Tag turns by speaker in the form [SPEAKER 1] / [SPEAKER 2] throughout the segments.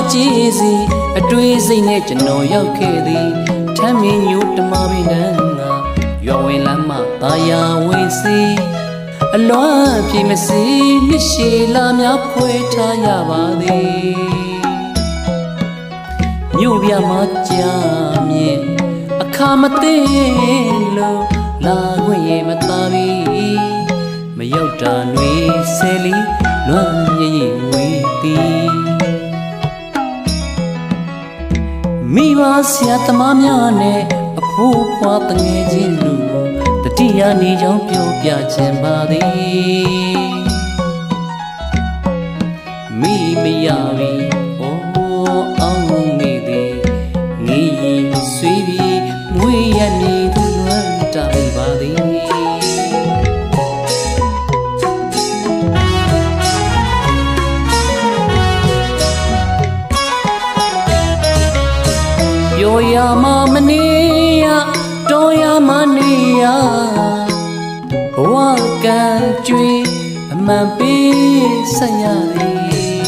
[SPEAKER 1] จีอดวยสิเนี่ยจะนอยอกเคดีทำมีอยู่ตมาบินังยอเวลามาตายาเวสีอล้อพี่ไม่สีนิชิลามีพวยทายาบาดีอยู่เบียมาจามีข้ามาเต้นโลลากุยมาตาบีไม่ยาวจานวิเซลีล้วนยิ่งวิตีมีวาเสียตมาเมียเน่อผู้พอตั้งเงจินลูตติยานีจ้องเปียวပြခြင်းပါသည်မိမရပြီဩအောင်မိသည်ငေးရီဆွေးပြီးမွေးရမည်သူလွမ်းတာပါသည်ပြောရမှာမနေရတော်ရမှာနေရဘဝကံကြွေအမှန်ပေးဆက်ရသည်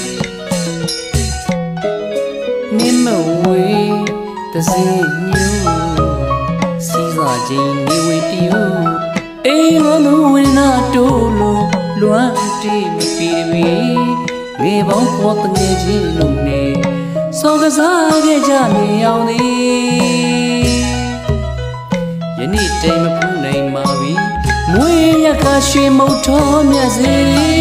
[SPEAKER 1] နိမဝေတစေညူစီစာချင်းနေဝေတယူအေးဝမဝေနာတိုးလို့လွမ်းတီမပီမီငေပေါင်းပေါ်တငယ်ချင်းလုံးနေစောကစားခဲ့ကြနေအောင်သည်ယနေ့တိမ်မဖူးနိုင်ပါပြီမွေးရကရွှေမုတ်တော်မြတ်စေ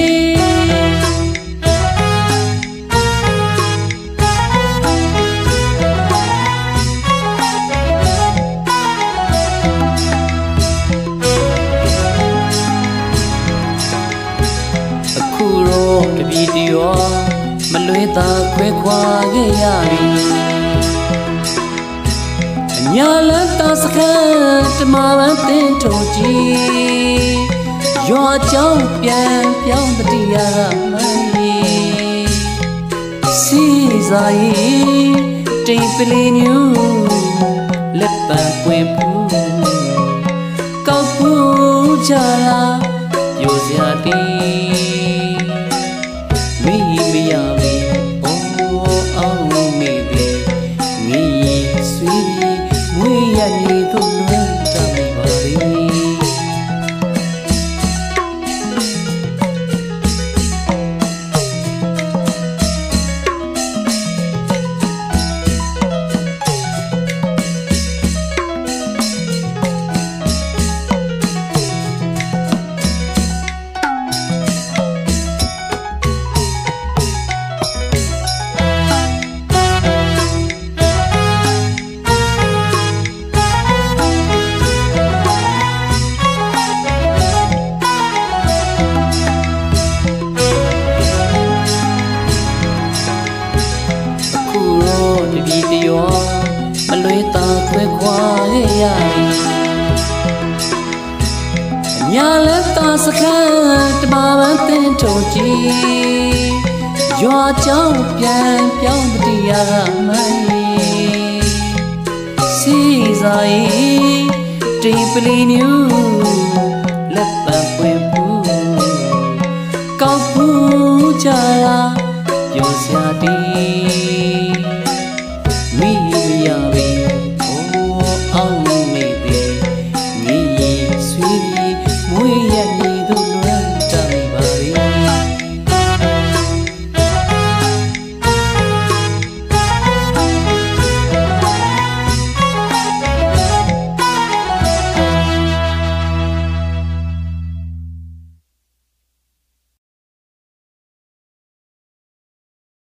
[SPEAKER 1] အခုတော့တပီတရောမလွေးသာခွဲခွာခဲ့ရပြီအညာလန်းသာစခန်းတမပန်းတင်ထိုးကြည့်ရွာကြောင်းပြန်ပြောင်းတတိယကမိုင်းစီစာရီတိမ်ပလီညူလက်ပံပွင့်ဖူးကောက်ဖူးကြလားပြိုစရာတီမိမရပြီအောင်မိသည်ငေးဆွေးပြီးမွေးရနေသူလွမ်းတမိပါသည်တပီတရောမလွေးသာခွဲခွာခဲ့ရပြီအညာလက်သာစခန်းတမပန်းတင်ထိုးကြည့်ရွာကြောင်းပြန်ပြောင်းတတိယကမိုင်းစီစာရီတိမ်ပလီညူလက်ပံပွင့်ဖူးကောက်ဖူးကြလား